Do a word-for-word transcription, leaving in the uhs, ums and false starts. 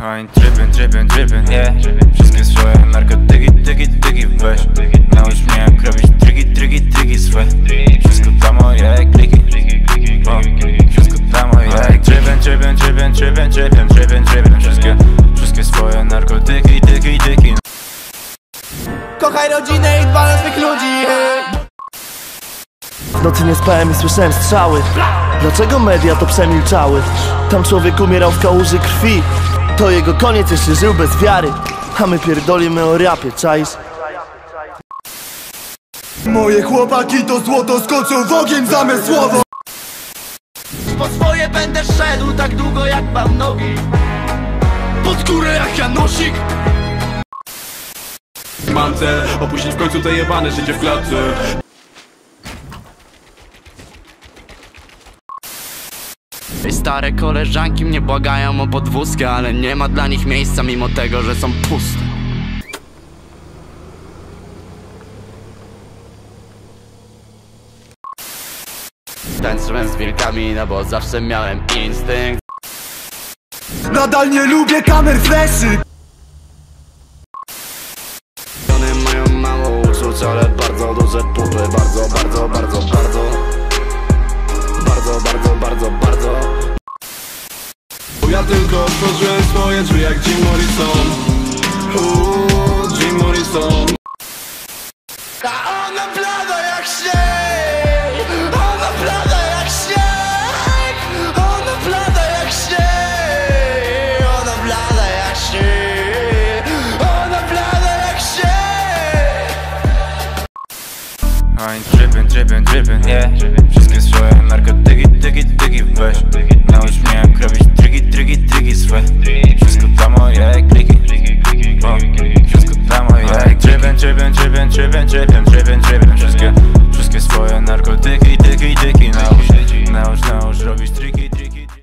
Oni drippin, drippin, drippin, yeah. Wszystkie swoje narkotyki, tyki, tyki weź. Naucz mnie jak robić triki, triki, triki swe. Wszystko dla mojej kliki, o, wszystko dla mojej. Drippin, drippin, drippin, drippin, drippin, drippin, drippin. Wszystkie, wszystkie swoje narkotyki, tyki, tyki. Kochaj rodzinę i dbaj o swych ludzi. W nocy nie spałem i słyszałem strzały. Dlaczego media to przemilczały? Tam człowiek umierał w kałuży krwi. To jego koniec, jeśli żył bez wiary. A my pierdolimy o rapie, czaisz? Moje chłopaki to złoto, skoczą w ogień zamysłowo. Po swoje będę szedł tak długo jak mam nogi. Pod górę jak Janosik. Mam cel, opuścić w końcu te jebane życie w klatce. Stare koleżanki mnie błagają o podwózkę, ale nie ma dla nich miejsca mimo tego, że są puste. Tańczyłem z wilkami, no bo zawsze miałem instynkt. Nadal nie lubię kamer fleszy. One mają mało uczuć, ale bardzo duże pupy. Bardzo, bardzo, bardzo, bardzo Bardzo, bardzo, bardzo, bardzo Ja tylko otworzyłem swoje drzwi jak Jim Morrison. Uuu, Jim Morrison. A ona blada jak śnieg. Ona blada jak śnieg. Ona blada jak śnieg. Ona blada jak śnieg. Ona blada jak śnieg. Oni drippin, drippin, drippin, yeah. Wszystkie swoje narkotyki, tyki, tyki weź. Naucz mnie jak robić triki, triki, triki swe. Wszystko dla mojej kliki, o, wszystko dla mojej. Drippin, drippin, drippin, drippin, drippin, drippin, drippin. Wszystkie, wszystkie swoje narkotyki, tyki, tyki. Naucz, naucz, naucz robić triki.